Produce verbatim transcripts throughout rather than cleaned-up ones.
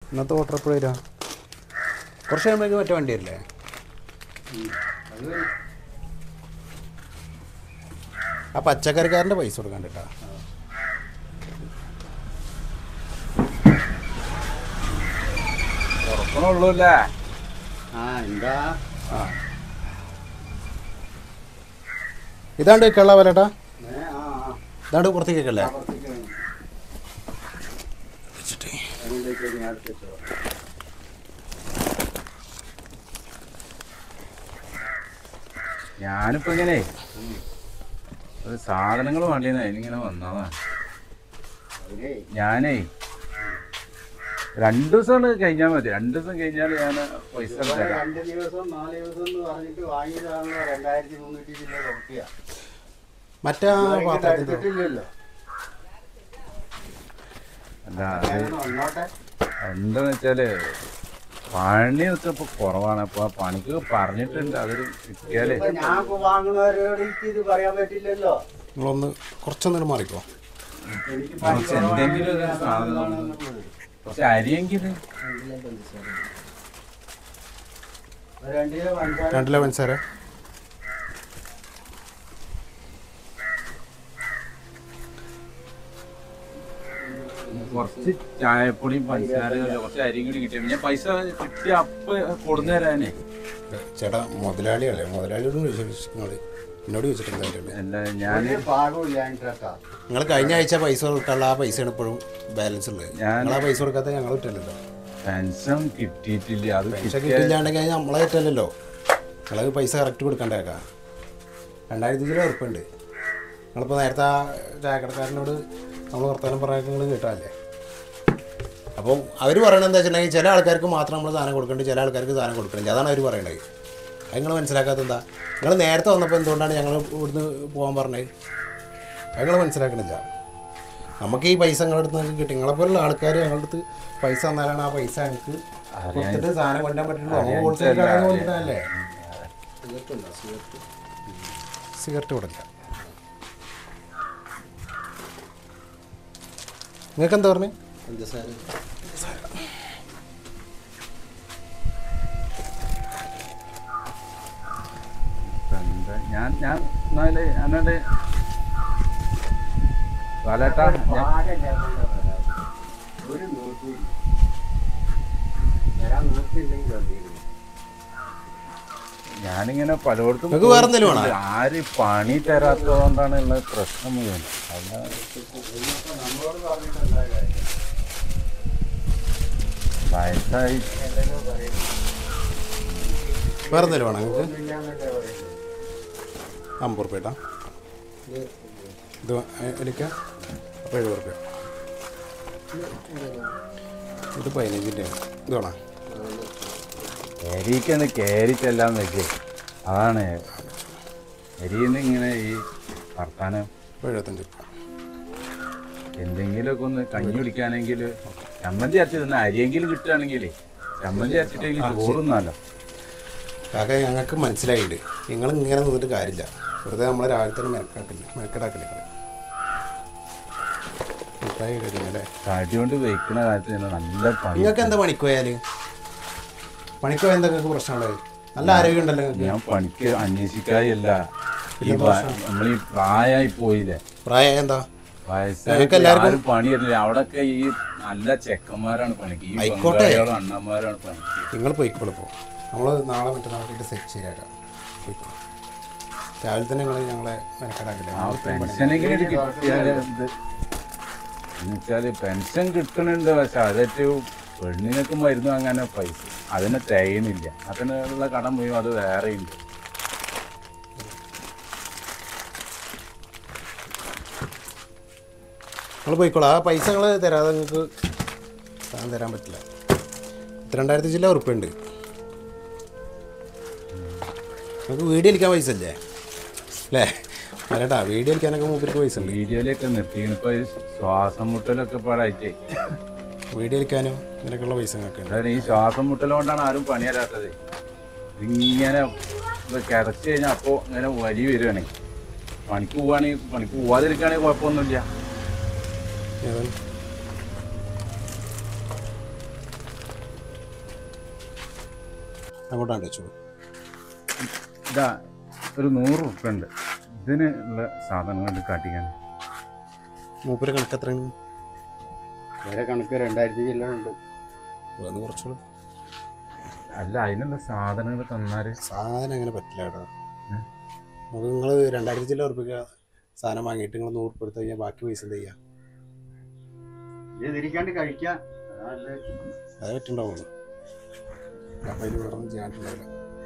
ഇന്നത്തെ ഓട്ടർ എപ്പോഴും വരാം? കുറച്ച് കഴിയുമ്പോഴേക്ക് മറ്റേ വണ്ടി വരില്ലേ? ആ പച്ചക്കറിക്കാരൻ്റെ പൈസ കൊടുക്കാൻ കേട്ടോ. ഉറക്കണുള്ളൂല്ലേ? ആ എന്താ ആ ഇതാണ്ട് കേൾക്കാനുള്ള വിലട്ടാ? ഇതാണ്ട് പുറത്തേക്ക് കേൾക്കല്ലേ? ഞാനിപ്പോ ഇങ്ങനെ ഒരു സാധനങ്ങൾ വേണ്ടിയെന്ന് അതിനിങ്ങനെ വന്നതാണ്. ഞാനേ രണ്ടു ദിവസം കഴിഞ്ഞാൽ മതി. രണ്ടു ദിവസം കഴിഞ്ഞാൽ ഞാൻ പൈസ രണ്ട് ദിവസം നാല് ദിവസം എന്ന് പറഞ്ഞിട്ട് വാങ്ങിയതാണല്ലോ രണ്ടായിരത്തി മുന്നൂറ്റി ചില്ലറ റുപ്യ. മറ്റേ പാത്രത്തില്ലല്ലോ. അല്ല അത് എന്താന്ന് വെച്ചാല് പണിയൊക്കെ ഇപ്പൊ കുറവാണ്. അപ്പൊ പണിക്ക് പറഞ്ഞിട്ടുണ്ട്. അതൊരു കിട്ടിയാലേ ഇത് പറയാൻ പറ്റില്ലല്ലോ. നിങ്ങളൊന്ന് കുറച്ചൊന്നും മാറിക്കോ. കുറച്ച് എന്തെങ്കിലും ഒരു സാധനം, കുറച്ച് അരിയെങ്കിലും. രണ്ട് കിലോ പഞ്ചസാര. കുറച്ച് ചായപ്പൊടിയും പഞ്ചസാരയും കുറച്ച് അരിയും കൂടി കിട്ടിയ ഞാൻ പൈസ കിട്ടിയ അപ്പൊ കൊടുന്നു തരാനേ. ചേട്ടാ മുതലാളിയല്ലേ, മുതലാളിയോട് നിങ്ങൾ എന്നോട് ചോദിച്ചിട്ടുണ്ടായിട്ടുണ്ട്. അല്ല ഞാൻ നിങ്ങൾ കഴിഞ്ഞ ആഴ്ച പൈസ കൊടുക്കാനുള്ള ആ പൈസയാണ് ഇപ്പോഴും ബാലൻസ് ഉള്ളത്. ഞങ്ങൾ ആ പൈസ കൊടുക്കാത്ത ഞങ്ങൾ കിട്ടില്ലല്ലോ. പെൻഷൻ കിട്ടിയിട്ടില്ല. അത് പെൻഷൻ കിട്ടിയില്ലാണ്ടെങ്കിൽ നമ്മളെ കിട്ടില്ലല്ലോ. ഞങ്ങൾ പൈസ കറക്റ്റ് കൊടുക്കണ്ടേക്കാം. രണ്ടായിരത്തി കിലോ ഉറപ്പുണ്ട്. നിങ്ങളിപ്പോൾ നേരത്തെ ആ ചായക്കടക്കാരനോട് നമ്മൾ വർത്തമാനം പറയാൻ നിങ്ങൾ കേട്ടല്ലേ. അപ്പോൾ അവർ പറയണത് എന്താ വെച്ചിട്ടുണ്ടെങ്കിൽ ചില ആൾക്കാർക്ക് മാത്രം നമ്മൾ സാധനം കൊടുക്കേണ്ടത്, ചില ആൾക്കാർക്ക് സാധനം കൊടുക്കണില്ല. അതാണ് അവർ പറയണത്. അത് നിങ്ങൾ മനസ്സിലാക്കാത്ത എന്താ? നിങ്ങൾ നേരത്തെ വന്നപ്പോൾ എന്തുകൊണ്ടാണ് ഞങ്ങൾ ഇവിടുന്ന് പോകാൻ പറഞ്ഞത്? അത് നിങ്ങൾ മനസ്സിലാക്കണില്ല. നമുക്ക് ഈ പൈസ നിങ്ങളുടെ അടുത്ത് നിങ്ങൾക്ക് കിട്ടി. നിങ്ങളെപ്പോലുള്ള ആൾക്കാർ ഞങ്ങളുടെ അടുത്ത് പൈസ തന്നാലാണ് ആ പൈസ ഞങ്ങൾക്ക് കൊടുത്തിട്ട് സാധനം കൊണ്ടാൻ പറ്റുള്ളൂ. നമുക്ക് ഹോൾസെയിൽ കൊണ്ടിട്ടല്ലേ. സിഗരറ്റ് കൊടുക്കില്ല. നിങ്ങൾക്ക് എന്താ പറഞ്ഞു? ഞാൻ ഞാൻ എന്നാല് എന്നാണ്ട് കാലേട്ടാ ഞാനിങ്ങനെ പലയിടത്തും ആര് പണി തരാത്തതുകൊണ്ടാണ് ഉള്ള പ്രശ്നം മുഴുവൻ. അല്ല വയസ്സായി വേറെ എന്തെങ്കിലും വേണം നിങ്ങൾക്ക്? അമ്പത് റുപ്യ കേട്ടോ. ഇത് എനിക്ക് അപ്പോൾ എഴുപത് റുപ്യ. ഇത് പതിനഞ്ചിൻ്റെ ഇത് വേണം. എരിക്കൊന്ന് കയറി ചെല്ലാൻ വെക്കേ. അതാണ് എരിന്ന് ഇങ്ങനെ ഈ വർത്താനം. എഴുപത്തഞ്ച് റുപ്യ. എന്തെങ്കിലുമൊക്കെ ഒന്ന് കഞ്ഞി കുടിക്കാനെങ്കിൽ ചമ്മന്തി അരച്ച് തന്നെ അരിയെങ്കിലും കിട്ടുകയാണെങ്കിൽ ചമ്മന്തി അരച്ചിട്ടെങ്കിൽ ചോറുന്നല്ലോ. കാക്ക ഞങ്ങൾക്ക് മനസ്സിലായിട്ടുണ്ട്. നിങ്ങൾ ഇങ്ങനെ നിന്നിട്ട് കാര്യമില്ല. വെറുതെ നമ്മളെ രാവിലെ തന്നെ മെനക്കാക്കില്ല മെനക്കെടാക്കില്ല. അല്ലേ തടി കൊണ്ട് വയ്ക്കുന്ന കാര്യത്തിൽ നല്ല പണി. നിങ്ങൾക്ക് എന്താ പണിക്ക് പോയാൽ? പണിക്ക് പോയാൽ എന്താ നിങ്ങൾക്ക് പ്രശ്നമുള്ളത്? നല്ല ആരോഗ്യം ഉണ്ടല്ലോ. ഞാൻ പണിക്ക് അന്വേഷിക്കാറില്ല. ഈ നമ്മൾ ഈ പ്രായമായി പോയില്ലേ. പ്രായം എന്താ? വയസ്സായാലും പണിയല്ലേ. അവിടെയൊക്കെ ഈ നല്ല ചെക്കന്മാരാണ് പണിക്ക്. ഈ ആയിക്കോട്ടെ, അണ്ണന്മാരാണ് പണിക്ക്. നിങ്ങൾ പോയിക്കോളൂ. ഇപ്പോൾ നമ്മൾ നാളെ മറ്റന്നാളായിട്ട് സെറ്റ് ശരിയാക്കാം. പോയിക്കോളൂ. രാവിലെ തന്നെ നിങ്ങൾ ഞങ്ങളെ മെനക്കെടാക്കില്ല. പെൻഷനെങ്കിലും കിട്ടിയാൽ ഇത് എന്നുവെച്ചാൽ പെൻഷൻ കിട്ടണുണ്ട്. പക്ഷെ അതൊക്കെ പെണ്ണിനൊക്കെ മരുന്ന് വാങ്ങാനോ പൈസ അതിന് തികയുന്നില്ല. അതിനുള്ള കടം മുഴുവൻ അത് വേറെയുണ്ട്. നിങ്ങൾ പോയിക്കോളൂ. ആ പൈസ നിങ്ങൾ തരാതെ നിങ്ങൾക്ക് സാധനം തരാൻ പറ്റില്ല. രണ്ടായിരത്തി ചില്ല ഉറുപ്പുണ്ട്. നമുക്ക് വീഡിയോ അടിക്കാൻ പൈസ അല്ലേ അല്ലേ? അല്ലേട്ടാ വീഡിയോ അടിക്കാനൊക്കെ മൂപ്പർക്ക് പൈസ ഉണ്ട്. വീഡിയോയിലൊക്കെ നിർത്തിയാണ്. ഇപ്പോൾ ശ്വാസം മുട്ടലൊക്കെ പാടായിട്ടേ വീഡിയോ അടിക്കാനും ഇതിനൊക്കെയുള്ള പൈസ നിങ്ങൾക്ക് ഉണ്ട്. ഈ ശ്വാസം മുട്ടൽ കൊണ്ടാണ് ആരും പണി തരാത്തത്. ഇങ്ങനെ കിടച്ച് കഴിഞ്ഞാൽ അപ്പോൾ ഇങ്ങനെ വലി വരികയാണെങ്കിൽ പണിക്ക് പോവുകയാണെങ്കിൽ പണിക്ക് പോവാതിരിക്കുകയാണെങ്കിൽ കുഴപ്പമൊന്നുമില്ല. അങ്ങോട്ടാണ് വെച്ചോളൂ. ഇതാ ഒരു നൂറ് ഉറുപ്പ്യ ഉണ്ട് ഇതിന് ഉള്ള സാധനങ്ങൾ കാട്ടിക്കാൻ. മൂപ്പര് കണക്ക് എത്രയാണ്? വേറെ കണക്ക് രണ്ടായിരത്തി ചില്ലുണ്ട്. ഒന്ന് കുറച്ചോളൂ. അല്ല അതിനുള്ള സാധനങ്ങൾ തന്നാൽ സാധനം അങ്ങനെ പറ്റില്ല കേട്ടോ. നമുക്ക് നിങ്ങൾ രണ്ടായിരത്തി ചില്ല ഉറപ്പിക്കുക സാധനം വാങ്ങിയിട്ട് നിങ്ങൾ നൂറ് ഉറുപ്പ്യ എടുത്ത് കഴിഞ്ഞാൽ ബാക്കി പൈസ എന്ത് ചെയ്യുക? ഇത് തിരിക്കാണ്ട് കഴിക്കാം. അത് പറ്റുണ്ടാവുള്ളൂ. അപ്പം അതിൽ വേറെ ഒന്നും ചെയ്യാനുണ്ടാവില്ല.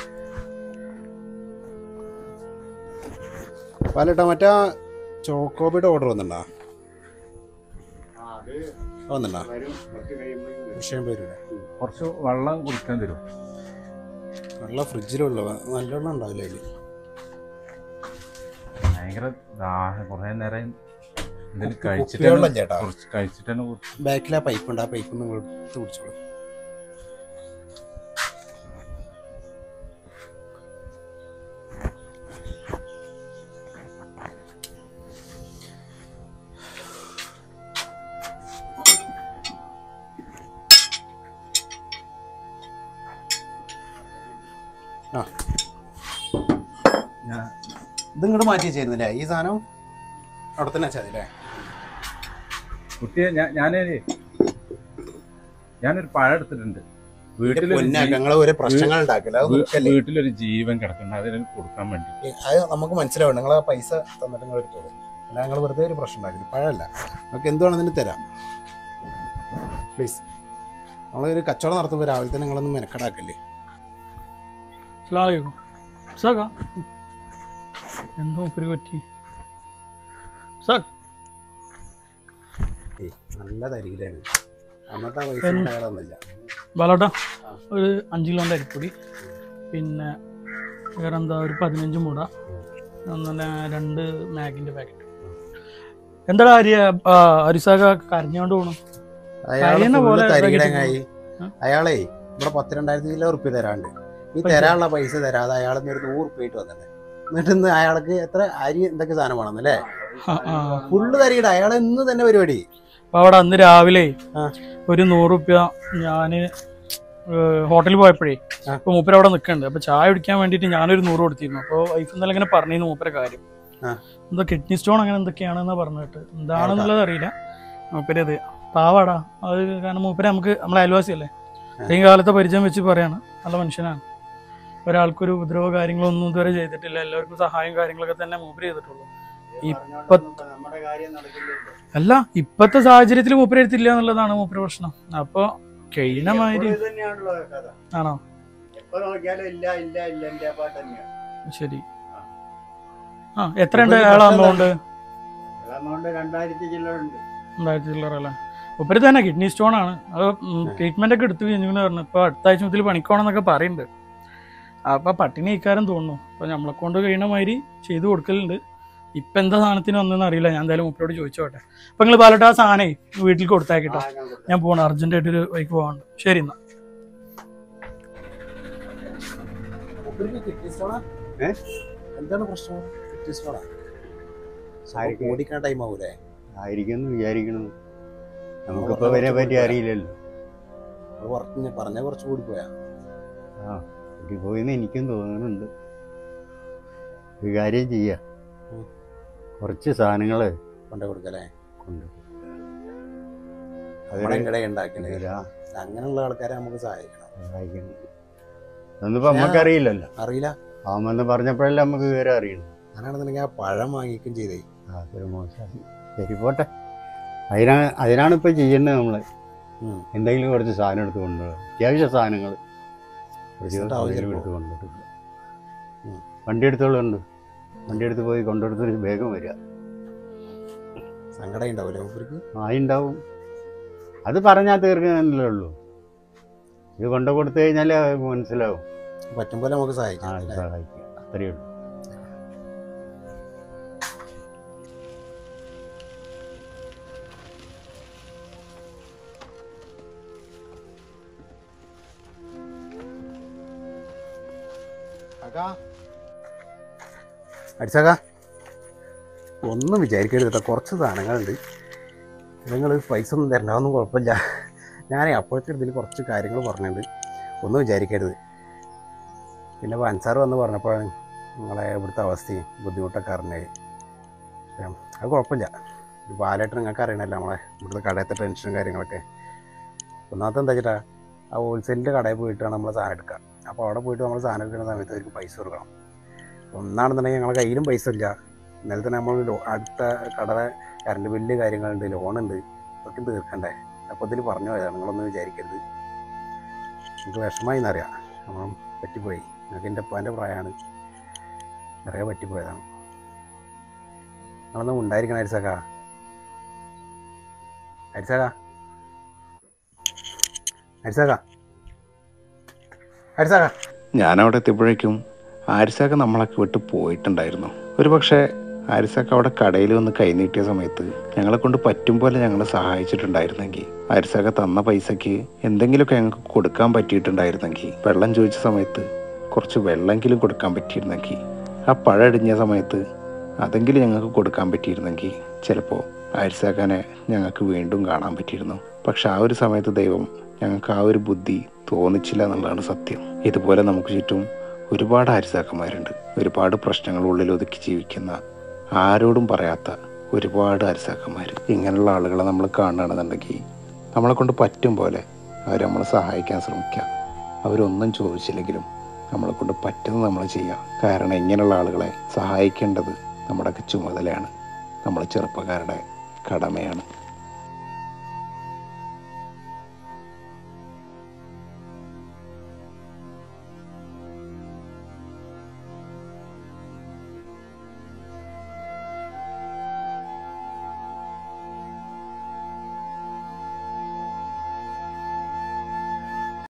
പാലേട്ടാ മറ്റേ ചോക്കോബിയുടെ ഓർഡർ വന്നിട്ടുണ്ടോ? വന്നിട്ടുണ്ടോ? വിഷയം വരില്ല. കുറച്ച് വെള്ളം കുടിക്കാൻ തരും. വെള്ളം ഫ്രിഡ്ജിലുള്ള നല്ലോണം ഉണ്ടാവില്ല അതിൽ. ഭയങ്കര ദാഹം. കുറേ നേരം എന്തെങ്കിലും കഴിച്ചിട്ട് ചേട്ടാ കഴിച്ചിട്ട് തന്നെ ബാക്കിൽ ആ പൈപ്പ് ഉണ്ട്. ആ പൈപ്പ് നിങ്ങൾ എടുത്ത് കുടിച്ചോളൂ. ആ ഇത് ഇങ്ങോട്ട് മാറ്റി വെച്ചായിരുന്നില്ലേ ഈ സാധനം? അവിടെ തന്നെ വെച്ചാൽ അല്ലേ കുട്ടിയെ? ഞാനേ ഞാനൊരു പഴം എടുത്തിട്ടുണ്ട്. വീട്ടിലൊരു പ്രശ്നങ്ങൾ ഉണ്ടാക്കില്ല. വീട്ടിലൊരു ജീവൻ കിടക്കുന്നുണ്ട്, അതിന് കൊടുക്കാൻ വേണ്ടി. അത് നമുക്ക് മനസ്സിലാവും. നിങ്ങൾ ആ പൈസ തന്നിട്ട് നിങ്ങൾ എടുത്തോളൂ. അല്ല ഞങ്ങൾ വെറുതെ ഒരു പ്രശ്നം ഉണ്ടാക്കില്ല. പഴമല്ല, നമുക്ക് എന്തുവാണെന്ന് തരാം പ്ലീസ്. നമ്മളൊരു കച്ചവടം നടത്തുമ്പോൾ രാവിലെ തന്നെ നിങ്ങളൊന്നും മെനക്കെടാക്കല്ലേ. എന്തോ പറ്റി നല്ല തരിയിലാണ്. അന്നത്തെ പൈസ ഉണ്ടാകാറൊന്നുമില്ല. ബാലോട്ടാ ഒരു അഞ്ച് കിലോൻ്റെ അരിപ്പൊടി, പിന്നെ വേറെ എന്താ ഒരു പതിനഞ്ച് മുട, അങ്ങനെ രണ്ട് മാഗിൻ്റെ പാക്കറ്റ്. എന്താ അരിയ അരിസാക കരഞ്ഞോണ്ട് പോകണം? അയാളെ ഇവിടെ പത്ത് രണ്ടായിരത്തി കിലോ ഉറുപ്പ്യ തരാണ്ട് ഈ തരാനുള്ള പൈസ തരാതെ അയാളെന്ന് ഒരു നൂറ് ഉറുപ്പ്യ ആയിട്ട് വന്നിട്ട് എന്നിട്ട് ഇന്ന് അയാൾക്ക് എത്ര അരി എന്തൊക്കെ സാധനം വേണമെന്നല്ലേ ഫുള്ള് തരികട. അയാളെ ഇന്ന് തന്നെ പരിപാടി. അപ്പൊ അവിടെ അന്ന് രാവിലെ ഒരു നൂറ് റുപ്യ ഞാന് ഹോട്ടലിൽ പോയപ്പോഴേ ഇപ്പൊ മൂപ്പര അവിടെ നിൽക്കുന്നുണ്ട്. അപ്പൊ ചായ കുടിക്കാൻ വേണ്ടിട്ട് ഞാനൊരു നൂറ് കൊടുത്തിരുന്നു. അപ്പൊ വൈഫ് ഇന്നലെ ഇങ്ങനെ പറഞ്ഞിരുന്നു മൂപ്പര കാര്യം എന്താ കിഡ്നി സ്റ്റോൺ അങ്ങനെ എന്തൊക്കെയാണെന്നാ പറഞ്ഞിട്ട്. എന്താണെന്നുള്ളത് അറിയില്ല. മൂപ്പര് അത് പാവാടാ. അത് കാരണം മൂപ്പര നമുക്ക് നമ്മളെ അയൽവാസിയല്ലേ, അത്രയും കാലത്തെ പരിചയം വെച്ച് പറയാണ്. നല്ല മനുഷ്യനാണ്. ഒരാൾക്കൊരു ഉപദ്രവ കാര്യങ്ങളൊന്നും ഇതുവരെ ചെയ്തിട്ടില്ല. എല്ലാവർക്കും സഹായം കാര്യങ്ങളൊക്കെ തന്നെ മൂപ്പര് ചെയ്തിട്ടുള്ളൂ. ഇപ്പ അല്ല ഇപ്പത്തെ സാഹചര്യത്തിൽ മൂപ്പര് എടുത്തില്ല എന്നുള്ളതാണ് മൂപ്പര് പ്രശ്നം. അപ്പൊ കഴിയണമാതിരി ആണോ? ശരി. ആ എത്ര ഉണ്ട് അയാളെ അമൗണ്ട്? രണ്ടായിരത്തി ചില്ലറ അല്ലേ? മൂപ്പര് തന്നെ കിഡ്നി സ്റ്റോൺ ആണ്. അത് ട്രീറ്റ്മെന്റ് ഒക്കെ എടുത്തു കഴിഞ്ഞു പറഞ്ഞു. ഇപ്പൊ അടുത്ത ആഴ്ച മുതൽ പണിക്കോണെന്നൊക്കെ പറയുന്നുണ്ട്. അപ്പൊ പട്ടിണി ഇക്കാരം തോന്നുന്നു. അപ്പൊ നമ്മളെ കൊണ്ട് കഴിയണ മാതിരി ചെയ്തു കൊടുക്കലുണ്ട്. ഇപ്പൊ എന്താ സാധനത്തിന് വന്നെന്ന് അറിയില്ല. ഞാൻ എന്തായാലും മൂപ്പരോട് ചോദിച്ചോട്ടെ. അപ്പൊ നിങ്ങൾ പാലട്ട് ആ സാധനേ വീട്ടിൽ കൊടുത്താക്കിട്ടോ. ഞാൻ പോകണം, അർജന്റായിട്ടൊരു ബൈക്ക് പോകാണ്ട്. ശരി എന്നാ. എന്താണ് പ്രശ്നം? ഓടിക്കാൻ ടൈം ആവൂലേ? ആയിരിക്കും വിചാരിക്കണം. നമുക്കിപ്പോ വരെ പറ്റി അറിയില്ലല്ലോ. പറഞ്ഞ കുറച്ച് കൂടി പോയാ ആ പോയിന്ന് എനിക്കും തോന്നുന്നുണ്ട്. ഒരു കാര്യം ചെയ്യാ, കുറച്ച് സാധനങ്ങള് കൊണ്ടു കൊടുക്കല്ലേ? കൊണ്ടു അങ്ങനെയുള്ള ആൾക്കാരെ നമുക്ക് സഹായിക്കണം. സഹായിക്കണം. അതൊന്നിപ്പോ നമ്മക്കറിയില്ലല്ലോ. അറിയില്ല. ആമെന്ന് പറഞ്ഞപ്പോഴല്ലേ നമുക്ക് വിവരം അറിയണം. അങ്ങനെയാണെന്നുണ്ടെങ്കിൽ ആ പഴം വാങ്ങിക്കും ചെയ്തേ. അതൊരു മോശം. ശരി പോട്ടെ. അതിനാണ് അതിനാണ് ഇപ്പൊ ചെയ്യേണ്ടത്. നമ്മള് എന്തെങ്കിലും കുറച്ച് സാധനം എടുത്ത് കൊണ്ടുപോകും. അത്യാവശ്യ സാധനങ്ങൾ എടുത്ത് കൊണ്ടുപോയിട്ടില്ല. വണ്ടി എടുത്തോളുണ്ട്. വണ്ടി എടുത്ത് പോയി കൊണ്ടുകൊടുത്തൊരു വേഗം വരിക. സങ്കടം ഉണ്ടാവില്ലേ മൂപ്പർക്ക്? ആ ഉണ്ടാവും. അത് പറഞ്ഞാൽ തീർക്കാനല്ലേ ഉള്ളൂ. ഇത് കൊണ്ടു കൊടുത്തു കഴിഞ്ഞാൽ മനസ്സിലാവും. പറ്റും പോലെ നമുക്ക് സഹായിക്കാം. സഹായിക്കാം, അത്രയേ ഉള്ളൂ. അടിച്ചാക്ക ഒന്നും വിചാരിക്കരുത് കേട്ടോ. കുറച്ച് സാധനങ്ങളുണ്ട്. നിങ്ങൾ പൈസ ഒന്നും തരണ്ടാവൊന്നും കുഴപ്പമില്ല. ഞാനേ അപ്പോഴത്തെ ഇതിൽ കുറച്ച് കാര്യങ്ങൾ പറഞ്ഞിട്ടുണ്ട്. ഒന്നും വിചാരിക്കരുത്. പിന്നെ അൻസാർ വന്ന് പറഞ്ഞപ്പോഴാണ് നിങ്ങളെ ഇവിടുത്തെ അവസ്ഥയും ബുദ്ധിമുട്ടൊക്കെ അറിഞ്ഞത്. അത് കുഴപ്പമില്ല, ഒരു പാലായിട്ട് നിങ്ങൾക്ക് അറിയണമല്ലോ നമ്മളെ ഇവിടുത്തെ കടയത്തെ ടെൻഷനും കാര്യങ്ങളൊക്കെ. ഒന്നാമത്തെ എന്താ വെച്ചിട്ടാ ആ ഹോൾസെയിലിൻ്റെ കടയിൽ പോയിട്ടാണ് നമ്മൾ സാധനം എടുക്കുക. അപ്പോൾ അവിടെ പോയിട്ട് നമ്മൾ സാധനം എടുക്കുന്ന സമയത്ത് അവർക്ക് പൈസ കൊടുക്കണം. ഒന്നാണെന്നുണ്ടെങ്കിൽ ഞങ്ങളുടെ കയ്യിലും പൈസ ഇല്ല. ഇന്നലെ തന്നെ നമ്മൾ അടുത്ത കട കറണ്ട് ബില്ല് കാര്യങ്ങളുണ്ട്, ലോണുണ്ട്, അതൊക്കെ തീർക്കണ്ടേ. അപ്പോൾ ഇതിൽ പറഞ്ഞു പോയതാണ്, നിങ്ങളൊന്നും വിചാരിക്കരുത്. എനിക്ക് വിഷമമായി എന്നറിയാം, നമ്മൾ പറ്റിപ്പോയി. നിങ്ങൾക്ക് എൻ്റെ ഉപ്പാൻ്റെ പ്രായമാണ്, നിറയെ പറ്റിപ്പോയതാണ്. നിങ്ങളൊന്നും ഉണ്ടായിരിക്കണം അരിസാക്ക. അരിസാക്ക അരിസാക്ക അരിസാക്ക ഞാനവിടെ എത്തിയപ്പോഴേക്കും ആരിസാക്ക നമ്മളൊക്കെ വിട്ട് പോയിട്ടുണ്ടായിരുന്നു. ഒരു പക്ഷേ ആരിസാക്ക അവിടെ കടയിൽ വന്ന് കൈനീട്ടിയ സമയത്ത് ഞങ്ങളെ കൊണ്ട് പറ്റും പോലെ ഞങ്ങളെ സഹായിച്ചിട്ടുണ്ടായിരുന്നെങ്കിൽ, ആരിസാക്ക തന്ന പൈസയ്ക്ക് എന്തെങ്കിലുമൊക്കെ ഞങ്ങൾക്ക് കൊടുക്കാൻ പറ്റിയിട്ടുണ്ടായിരുന്നെങ്കിൽ, വെള്ളം ചോദിച്ച സമയത്ത് കുറച്ച് വെള്ളമെങ്കിലും കൊടുക്കാൻ പറ്റിയിരുന്നെങ്കിൽ, ആ പഴം ഇടിഞ്ഞ സമയത്ത് അതെങ്കിലും ഞങ്ങൾക്ക് കൊടുക്കാൻ പറ്റിയിരുന്നെങ്കിൽ ചിലപ്പോൾ ആരിസാക്കാനെ ഞങ്ങൾക്ക് വീണ്ടും കാണാൻ പറ്റിയിരുന്നു. പക്ഷെ ആ ഒരു സമയത്ത് ദൈവം ഞങ്ങൾക്ക് ആ ഒരു ബുദ്ധി തോന്നിച്ചില്ല എന്നുള്ളതാണ് സത്യം. ഇതുപോലെ നമുക്ക് ചുറ്റും ഒരുപാട് ആരിസാക്കന്മാരുണ്ട്. ഒരുപാട് പ്രശ്നങ്ങൾ ഉള്ളിൽ ഒതുക്കി ജീവിക്കുന്ന, ആരോടും പറയാത്ത ഒരുപാട് ആരിസാക്കന്മാർ. ഇങ്ങനെയുള്ള ആളുകളെ നമ്മൾ കാണുകയാണെന്നുണ്ടെങ്കിൽ നമ്മളെ കൊണ്ട് പറ്റും പോലെ അവർ നമ്മളെ സഹായിക്കാൻ ശ്രമിക്കുക. അവരൊന്നും ചോദിച്ചില്ലെങ്കിലും നമ്മളെ കൊണ്ട് പറ്റുന്നത് നമ്മൾ ചെയ്യുക. കാരണം ഇങ്ങനെയുള്ള ആളുകളെ സഹായിക്കേണ്ടത് നമ്മുടെയൊക്കെ ചുമതലയാണ്, നമ്മുടെ ചെറുപ്പക്കാരുടെ കടമയാണ്.